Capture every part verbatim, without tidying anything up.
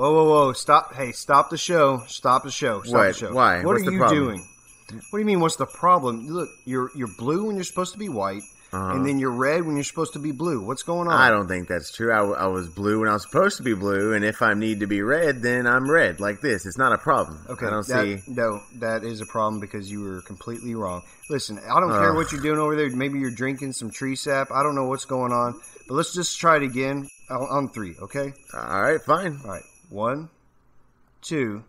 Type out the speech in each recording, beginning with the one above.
Whoa, whoa, whoa! Stop! Hey, stop the show! Stop the show! Stop What? the show! Why? What What's are the you problem? doing? What do you mean? What's the problem? Look, you're you're blue when you're supposed to be white, Uh-huh. and then you're red when you're supposed to be blue. What's going on? I don't think that's true. I, w- I was blue when I was supposed to be blue, and if I need to be red, then I'm red, like this. It's not a problem. Okay, I don't that, see. no, that is a problem because you were completely wrong. Listen, I don't care Ugh. what you're doing over there. Maybe you're drinking some tree sap. I don't know what's going on, but let's just try it again on, on three. Okay? All right, fine. All right, one, two.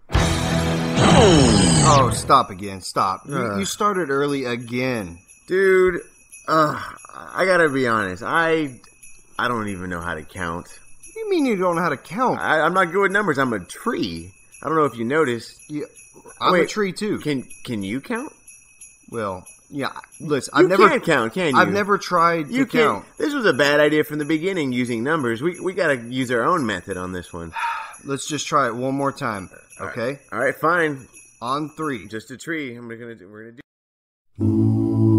Oh, stop again! Stop! You, Ugh. you started early again. Dude, uh, I gotta be honest. I, I don't even know how to count. What do you mean you don't know how to count? I, I'm not good with numbers. I'm a tree. I don't know if you noticed. You, I'm a Wait, tree too. Can Can you count? Well, yeah. Listen, You I've never can't count, can you? I've never tried You to can't. count. This was a bad idea from the beginning. Using numbers, we we gotta use our own method on this one. Let's just try it one more time. Okay? All right, fine. On three. Just a tree. I'm gonna do. We're gonna do.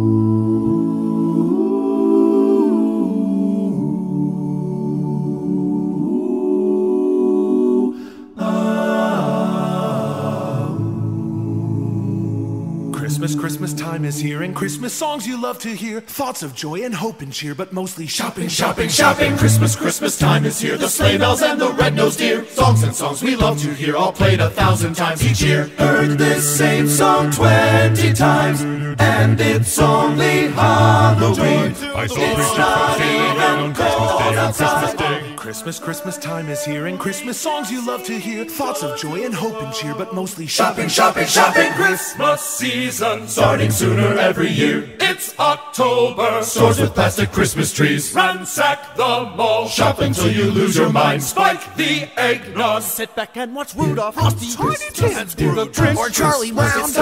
Christmas, Christmas time is here, and Christmas songs you love to hear. Thoughts of joy and hope and cheer, but mostly shopping, shopping, shopping. Christmas, Christmas time is here. The sleigh bells and the red-nosed deer. Songs and songs we love to hear, all played a thousand times each year. Heard this same song twenty times, and it's only Halloween. It's not even cold outside. Christmas, Christmas time is here, and Christmas songs you love to hear. Thoughts of joy and hope and cheer, but mostly shopping, shopping, shopping. Christmas season starting sooner every year. It's October. Stores with plastic Christmas trees. Ransack the mall. Shop until you lose your mind. Spike the eggnog. Sit back and watch Rudolph, Frosty, Tiny Tim, do the Grinch, or Charlie Brown. It's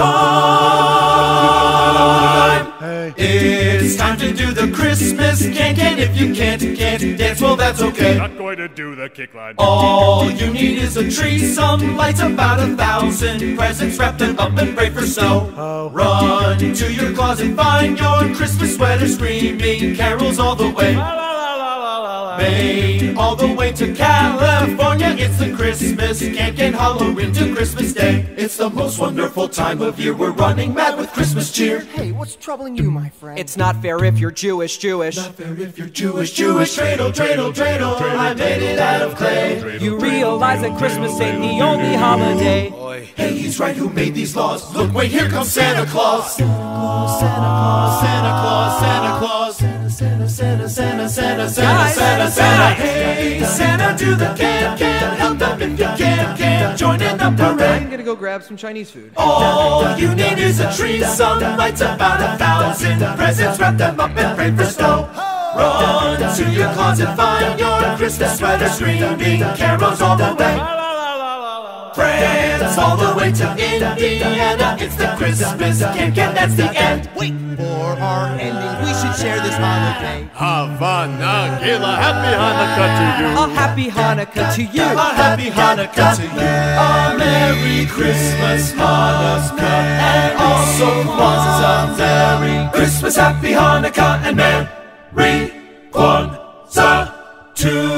time. Hey. It's time to do the Christmas can't and if you can't, can't dance, well that's okay. Not going to do the kick line. All you need is a tree, some lights, about a thousand presents, wrap them up and pray for snow. Run to your closet, find your Christmas sweater, screaming carols all the way. Maine, all the way to California, it's the Christmas can't Halloween to Christmas Day. It's the most wonderful time of year, we're running mad with Christmas cheer. Hey, what's troubling you, my friend? It's not fair if you're Jewish, Jewish. Not fair if you're Jewish, Jewish. Dreidel, dreidel, dreidel, I made it out of clay. You realize that Christmas ain't the only holiday. Hey, he's right, who made these laws? Look, wait, here comes Santa Claus. Santa Claus, Santa Claus, Santa Claus, Santa Claus. Santa, Santa, Santa, Santa, Santa, Santa, Santa, Santa. Hey, Santa, do the can, can. Help them if you can, can. Join in the I'm parade. gonna go grab some Chinese food. All you need is a tree, some lights, about a thousand presents, wrap them up and pray for snow. Run to your closet, find your Christmas sweater, screaming carols all the way. France, all the way to Indiana, it's the Christmas can can, that's the end. Wait, for our ending, we should share this holiday. Havana, Gila, happy Hanukkah to you. A happy Hanukkah to you. A happy Hanukkah to you. A Merry Christmas, Hanukkah, and also Kwanzaa. Merry Christmas, Happy Hanukkah, and Merry Kwanzaa too.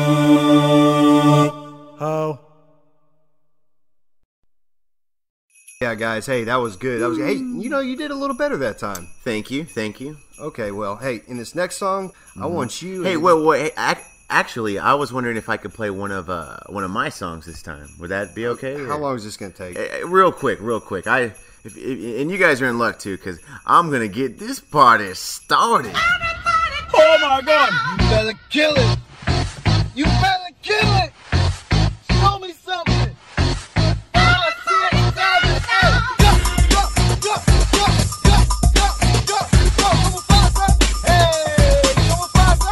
Oh. Yeah, guys. Hey, that was good. That was. Hey, you know, you did a little better that time. Thank you, thank you. Okay, well, hey, in this next song, I want you. Hey, wait, wait. Hey, ac- actually, I was wondering if I could play one of uh one of my songs this time. Would that be okay? How or- long is this gonna take? Uh, real quick, real quick. I if, if, and you guys are in luck too, cause I'm gonna get this party started. Oh my God! You better kill it! You better kill it! Show me something! Oh, six, seven, eight! Go, go, go, go, go, go, go, go! Como pasa? Hey! Como pasa?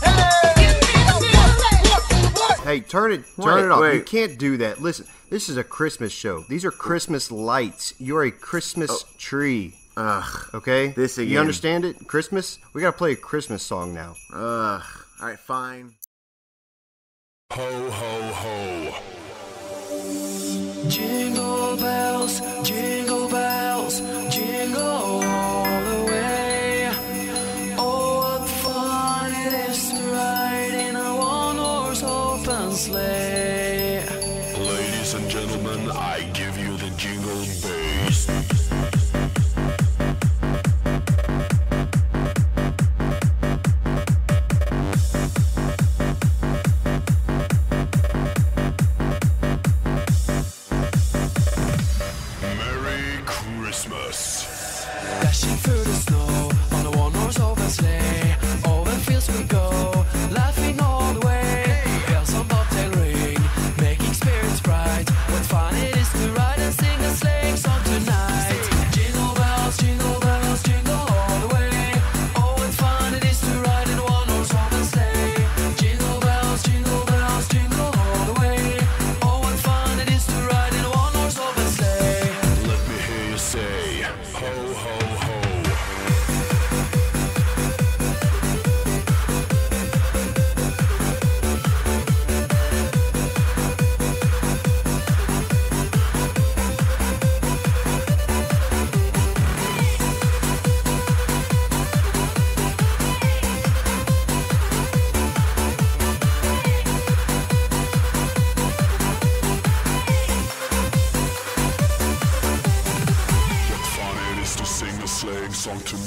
Hey! Hey, turn it, turn Wait, it off. wait. You can't do that. Listen, this is a Christmas show. These are Christmas lights. You're a Christmas tree. Ugh. Okay? This You again. understand it? Christmas? We gotta play a Christmas song now. Ugh. All right, fine. Ho, ho, ho. Jingle bells, jingle bells, jingle all the way. Oh, what fun it is to ride in a one-horse open sleigh.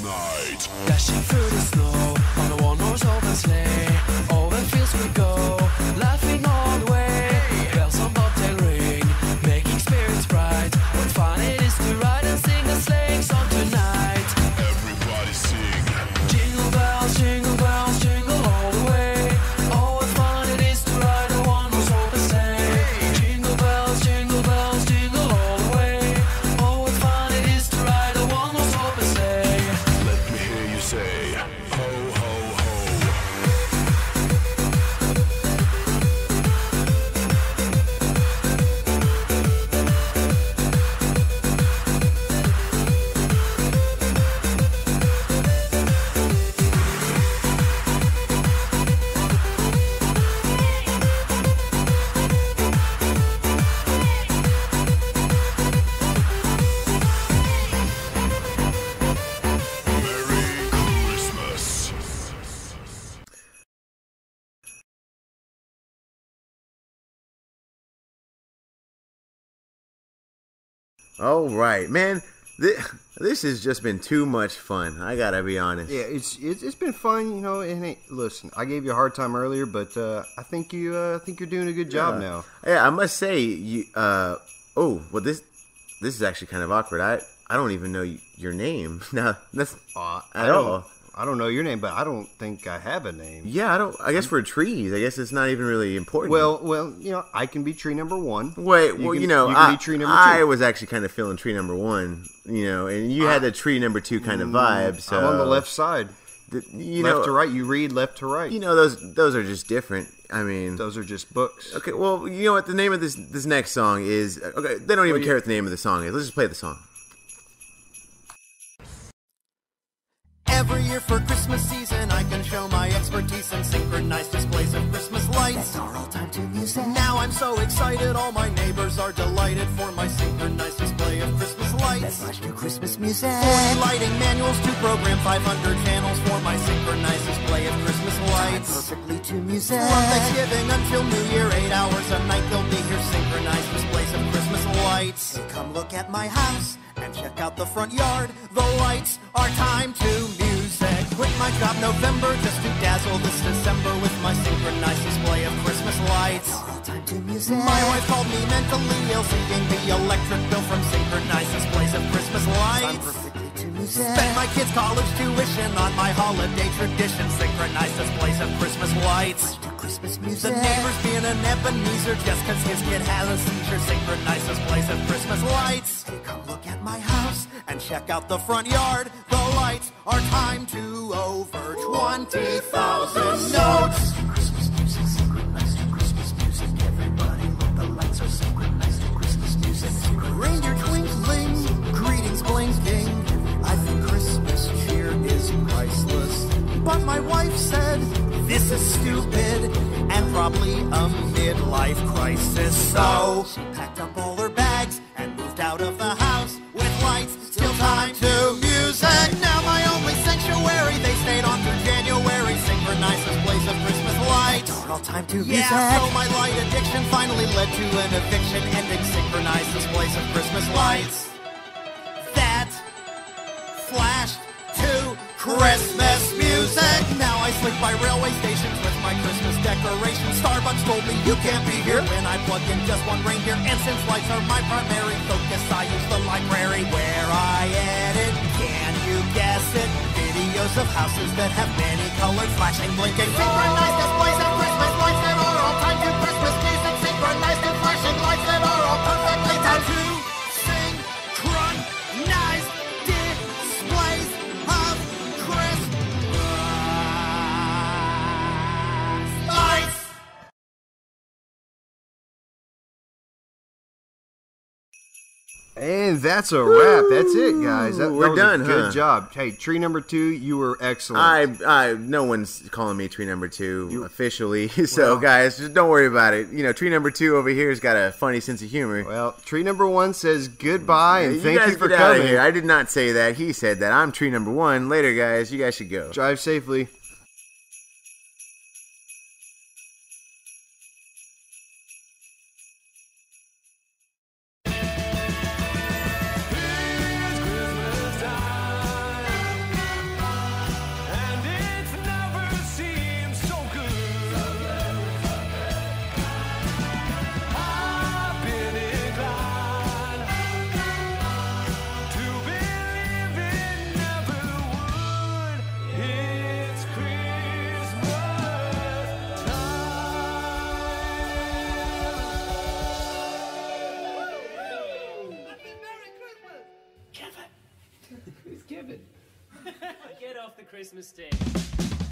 night. Dashing through the snow on a one-horse open sleigh. Over fields we go, laughing all the way. Bells on bobtail ring, making spirits bright. What fun it is to ride and sing a sleighing song tonight. Everybody sing. Jingle bells, jingle bells, jingle all the way. Oh, what fun it is to ride a one-horse open sleigh. Jingle bells, jingle bells, jingle all the way. Oh, what fun it is to ride a one-horse open sleigh. Let me hear you say, ho, ho, ho. Merry Christmas. All right, man. This, this has just been too much fun. I gotta be honest. Yeah, it's it's, it's been fun, you know. And hey, listen, I gave you a hard time earlier, but uh, I think you uh, I think you're doing a good job Yeah. now. Yeah, I must say, you. Uh, oh, well, this this is actually kind of awkward. I I don't even know y- your name. Now that's Uh, at I don't, all. I don't know your name, but I don't think I have a name. Yeah, I don't. I guess we're trees. I guess it's not even really important. Well, well, you know, I can be tree number one. wait. you well, can- you know, you can I, be tree number I two. was actually kind of feeling tree number one. You know, and you had the tree number two kind of vibe. So I'm on the left side, th- you left know, to right. You read left to right. You know, those those are just different. I mean, Those are just books. okay. Well, you know what? The name of this this next song is. Okay, they don't even you- care what the name of the song is. Let's just play the song. Every year for Christmas season, I can show my expertise in synchronized displays of Christmas lights. Our all-time tune music. Now I'm so excited, all my neighbors are delighted for my synchronized display of Christmas lights. Let's watch new Christmas music. forty lighting manuals to program five hundred channels for my synchronized display of Christmas lights. Perfectly to music. From Thanksgiving until New Year, eight hours a night, they'll be here synchronized displays of Christmas lights. So come look at my house and check out the front yard. The lights are time to music. Quit my job November just to dazzle this December with my synchronized display of Christmas lights. Time to music. My wife called me mentally ill, seeing the electric bill from synchronized displays of Christmas lights. Perfectly to music. Spent my kids' college tuition on my holiday tradition, synchronized displays of Christmas lights. Christmas music. The neighbor's being an Ebenezer just cause his kid has a seizure, synchronized displays of Christmas lights. Hey, come look at my house and check out the front yard. The lights are timed to over twenty thousand notes. Christmas music, synchronized to Christmas music. Everybody look, the lights are synchronized to Christmas music. Reindeer twinkling, greetings blinking. I think Christmas cheer is priceless. But my wife said, this is stupid and probably a midlife crisis. So she packed up all her bags and moved out of the house with lights still tied to music. Now my only sanctuary, they stayed on through January, synchronized displays of Christmas lights. All time to music. Yeah, so my light addiction finally led to an eviction ending, synchronized displays of Christmas lights. That flashed to Christmas music. Now I sleep by railway stations with my Christmas decorations. Starbucks told me you can't be here when I plug in just one reindeer. And since lights are my primary focus, I use the library where I edit. Can you guess it? Videos of houses that have many colored flashing, blinking, synchronized displays of Christmas lights that are all timed to Christmas music. Synchronized and flashing lights that are all perfectly timed to synchronized displays of Christmas lights. And that's a wrap. That's it, guys. That, that We're was a done, Good huh? job. Hey, tree number two, you were excellent. I, I, no one's calling me tree number two You- officially. So, Well- guys, just don't worry about it. You know, tree number two over here has got a funny sense of humor. Well, tree number one says goodbye and you thank guys you for get out of coming. here. I did not say that. He said that. I'm tree number one. Later, guys. You guys should go. Drive safely. the Christmas stage.